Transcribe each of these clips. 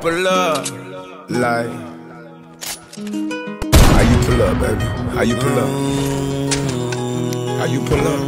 pull up? Like, how you pull up, baby? How you pull up? How you pull up?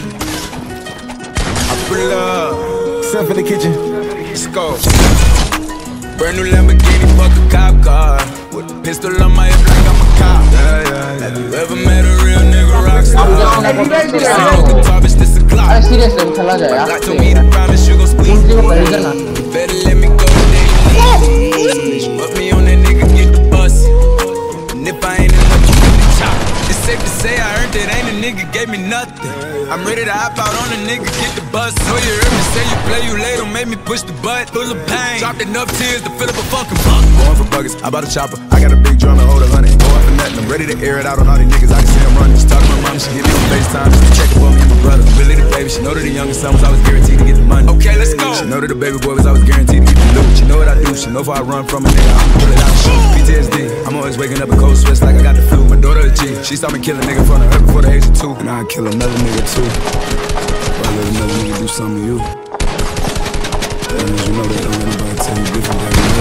I pull up. Self in the kitchen. Let's go. Brand new Lamborghini, fuck a cop car. With a pistol on my hip like I'm a cop. Have you ever met a real nigga rock star? Guitar, bitch, this a Glock. Got to me to promise you gon' squeeze. You better let me go today. Put me on that nigga, get the bus. And if I ain't enough, you get the chop. It's safe to say I earned it, ain't a nigga gave me nothing. I'm ready to hop out on a nigga, get the bus. Know you heard me say you play, you late, don't make me push the butt. Full of pain, dropped enough tears to fill up a fucking buck. Going for buggers, I bought a chopper. I got a big drum to hold 100. Going for nothing, I'm ready to air it out on all these niggas. I can see them running. She talking to my mom, she hit me on FaceTime. She checking for me and my brother. Really the baby, she know that the youngest son was always guaranteed to get the money. Okay, let's go. She know that the baby boy was always guaranteed to get the loot. She know what I do, she know if I run from a nigga, I'ma pull it out and shoot. PTSD, I'm always waking up in cold sweats like I got the flu. My daughter a G, she saw me kill a nigga in front of her before the age of 2. And I'd kill another nigga too. I'll let another nigga do something to you. That means you know that don't let nobody tell you different than you.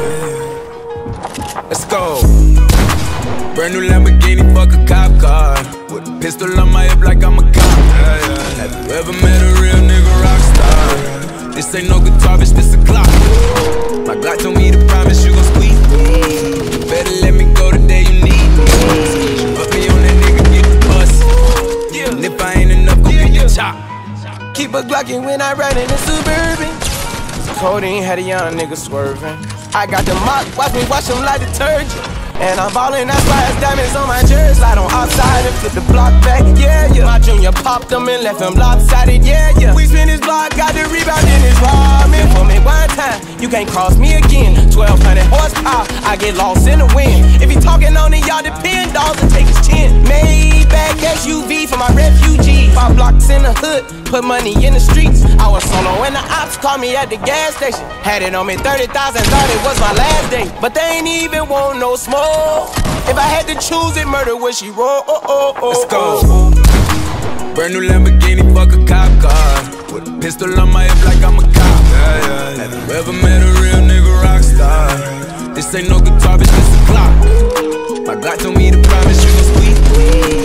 Let's go. Brand new Lamborghini, fuck a cop car. With a pistol on my hip like I'm a cop. Have you ever met a real nigga rock star? This ain't no guitar, bitch, this a Glock. My Glock told me to promise you gon' squeeze. You better let me go the day you need me. Put me on that nigga, get the bus. And if I ain't enough, go get your chop. Keep a Glockin' when I ride in the Suburban. Codeine had a young nigga swerving. I got the mop, watch me wash him like detergent. And I'm ballin', that's why it's diamonds on my jersey. Slide on outside and flip the block back, yeah, yeah. My junior popped him and left him lopsided, yeah, yeah. We spin his block, got the rebound in his ramen. For me one time, you can't cross me again. 1200 horsepower, I get lost in the wind. If he talking on it, y'all depend, dogs and take his chin. Maybach SUV for my refugee. 5 blocks in the hood, put money in the streets. I was solo when the ops called me at the gas station. Had it on me 30,000, thought it was my last day. But they ain't even want no smoke. If I had to choose it, murder would she roll? Let's go. Brand new Lamborghini, fuck a cop car. With a pistol on my hip like I'm a cop. Have you ever met a real nigga rock star? This ain't no guitar, bitch, this a Glock. My Glock told me to promise you gon' squeeze.